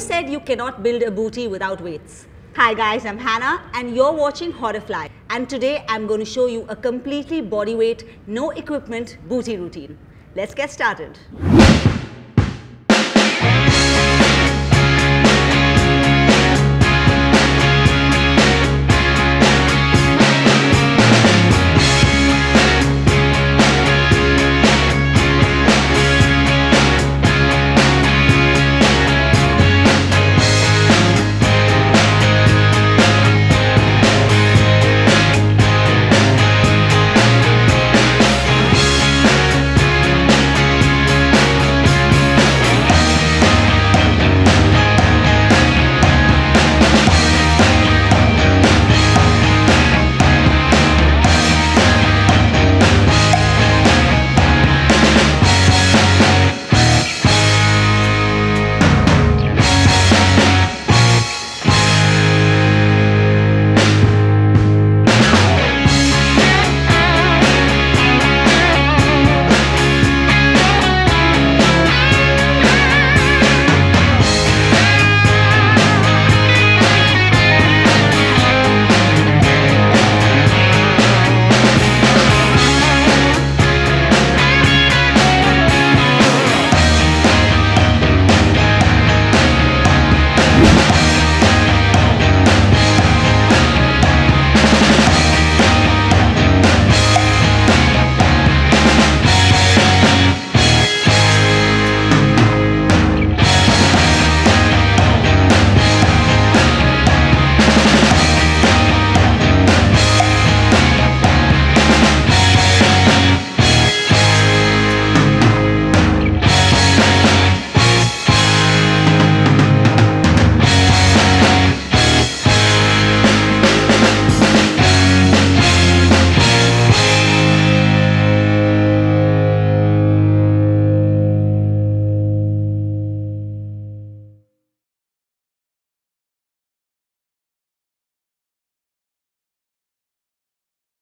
said you cannot build a booty without weights? Hi guys, I'm Hannah and you're watching Hauterfly, and today I'm going to show you a completely bodyweight, no equipment booty routine. Let's get started.